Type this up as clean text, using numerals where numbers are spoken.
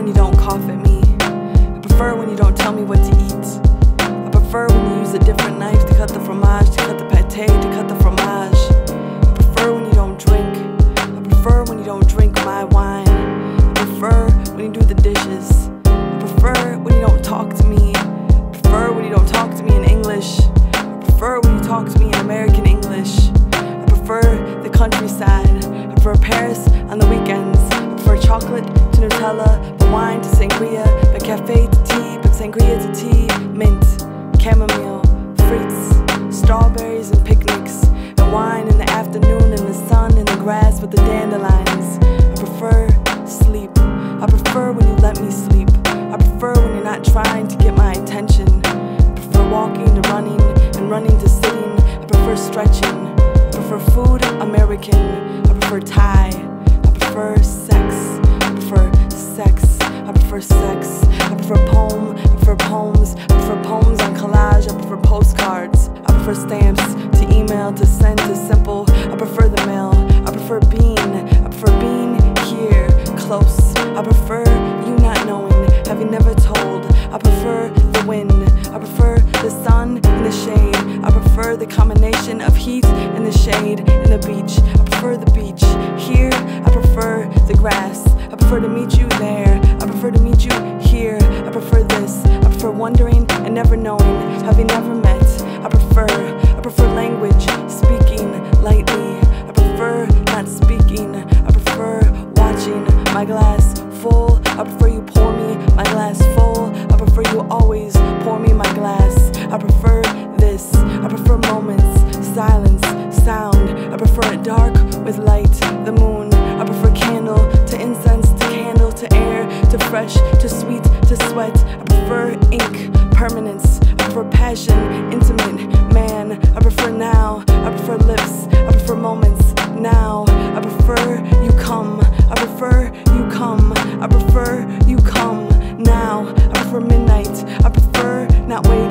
when you don't cough at me. I prefer when you don't tell me what to eat. I prefer when you use a different knife to cut the fromage, to cut the pate, to cut the fromage. I prefer when you don't drink. I prefer when you don't drink my wine. I prefer when you do the dishes. I prefer when you don't talk to me. I prefer when you don't talk to me in English. I prefer when you talk to me in American English. I prefer the countryside. I prefer Paris on the weekends. I prefer chocolate to Nutella, but wine to sangria, but cafe to tea, but sangria to tea, mint, chamomile, fruits, strawberries and picnics, and wine in the afternoon in the sun, in the grass with the dandelions. I prefer sleep. I prefer when you let me sleep. I prefer when you're not trying to get my attention. I prefer walking to running and running to sitting. I prefer stretching. I prefer food, American. I prefer Thai. I prefer sex. I prefer sex. I prefer sex. I prefer poem. I prefer poems. I prefer poems on collage. I prefer postcards. I prefer stamps to email, to send, to simple. I prefer the mail. I prefer being. I prefer being here, close. I prefer you not knowing, having never told. I prefer the wind. I prefer the sun and the shade. I prefer the combination of heat and the shade and the beach. I prefer the beach here. I prefer the grass. I prefer to meet you there. I prefer to meet you here. I prefer this. I prefer wondering and never knowing, having never met. I prefer language, speaking lightly. I prefer not speaking. I prefer watching my glass full. I prefer you pour me my glass full. I prefer you always pour me my glass. I prefer this. I prefer moments, silence, sound. I prefer it dark with light, the moon. I prefer candle to incense, to candle, to air, to fresh, to sweet, to sweat. I prefer ink, permanence. I prefer passion, intimate, man. I prefer now. I prefer lips. I prefer moments now. I prefer you come. I prefer you come. I prefer you come now. I prefer midnight. I prefer not waiting.